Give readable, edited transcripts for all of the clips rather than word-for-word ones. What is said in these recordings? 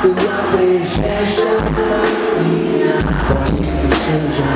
tua presença minha seja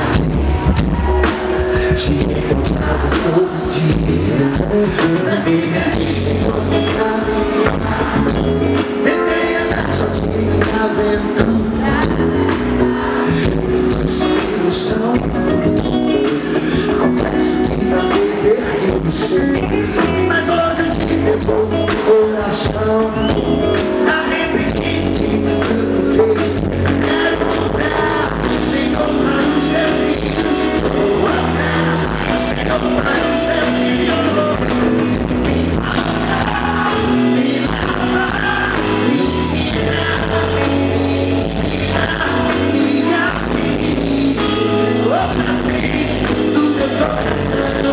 te encontrava todo dia na minha Senhor no caminho. Tentei andar sozinho na aventura e foi sem ilusão. Confesso que não me perdi no seu, mas hoje eu te devolvo o coração. Arrependido de tudo que fez, quero voltar sem tomar os seus rios. Vou andar sem tomar os seus rios. Me lava, me ensina, me inspira, me afirma outra vez do teu coração.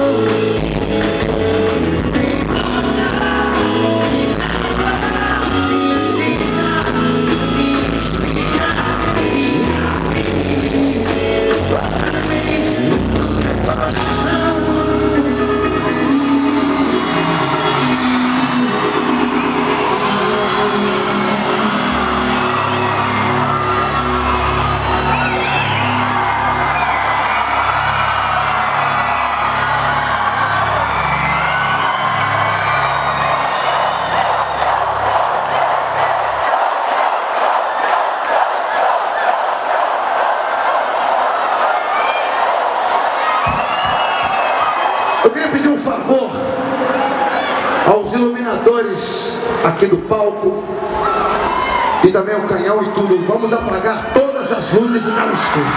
Eu queria pedir um favor aos iluminadores aqui do palco e também ao canhão e tudo. Vamos apagar todas as luzes e ficar no escuro.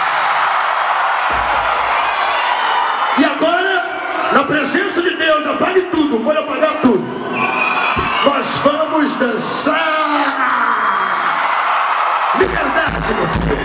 E agora, na presença de Deus, apague tudo, pode apagar tudo. Nós vamos dançar. Liberdade, meu filho.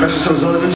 Feche seus olhos.